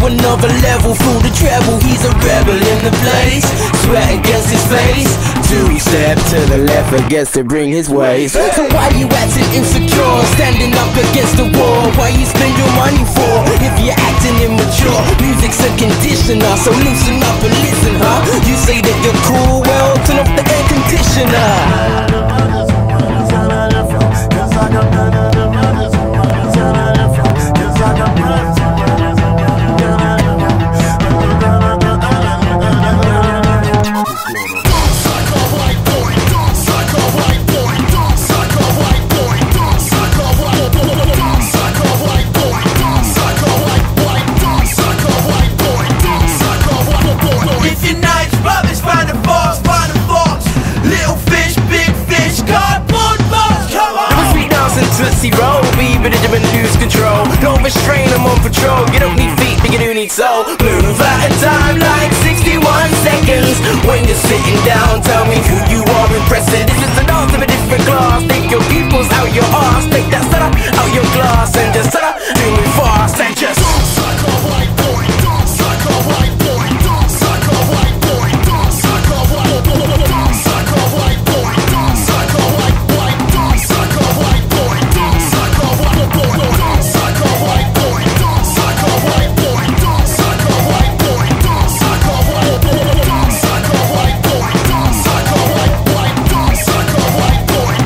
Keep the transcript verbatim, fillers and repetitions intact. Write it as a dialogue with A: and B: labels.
A: another level through the treble. He's a rebel in the place, sweat against his face. Two step to the left, I guess to bring his ways. So why you acting insecure, standing up against the wall? Why you spend your money for, if you're acting immature? Music's a conditioner, so loosen up and listen, huh? You say that you're cool, well, turn off the air conditioner.
B: Tootsie roll, be Benjamin, lose control. Don't restrain, I'm on patrol. You don't need feet, but you do need soul. Move at a time like sixty-one seconds. When you're sitting down, tell me